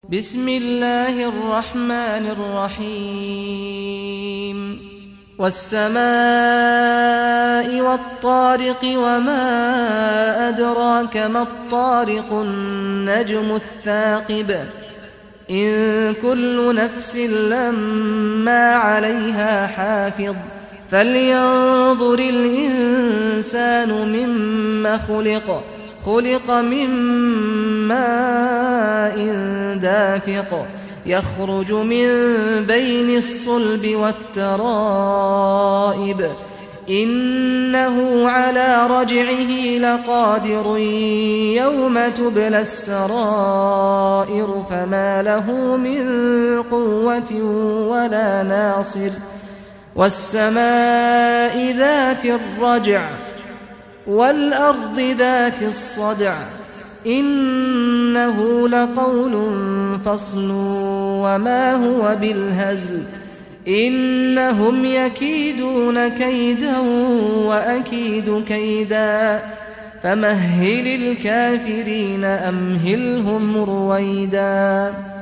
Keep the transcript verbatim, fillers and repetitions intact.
بسم الله الرحمن الرحيم والسماء والطارق وما أدراك ما الطارق النجم الثاقب إن كل نفس لما عليها حافظ فلينظر الإنسان مما خلق خلق من ماء دافق يخرج من بين الصلب والترائب إنه على رجعه لقادر يوم تبلى السرائر فما له من قوة ولا ناصر والسماء ذات الرجع والأرض ذات الصدع إنه لقول فصل وما هو بالهزل إنهم يكيدون كيدا وأكيد كيدا فمهل الكافرين أمهلهم رويدا.